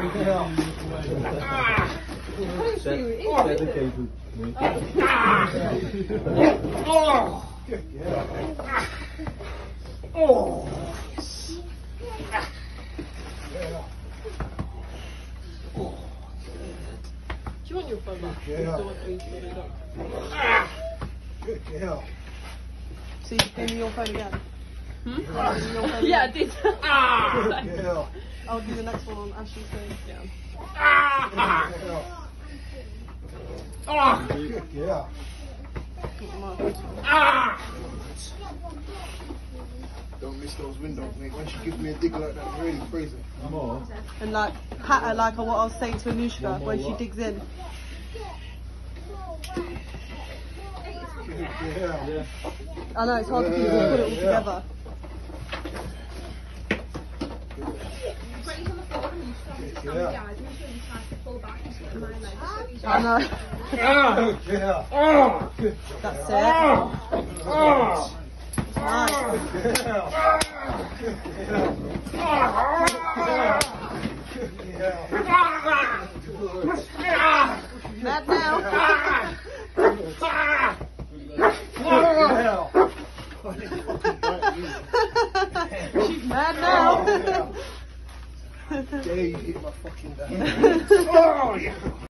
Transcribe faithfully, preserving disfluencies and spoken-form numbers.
you want your phone back? Yeah. Good girl. So you gave me your phone again? Hmm? Your phone Yeah, I again? did. Good girl. I'll do the next one on Ashley's phone. Yeah. Good girl. Good girl. Don't miss those windows, mate. When she gives me a dig like that, really crazy. And like pat her like what I was saying to Anushka when she digs in. Good girl. I know it's hard to put it all together. Yeah. I know. Good girl. That's it. Nice. Good girl. Good girl. Mad now. She's mad now. Yeah, you hit my fucking dad.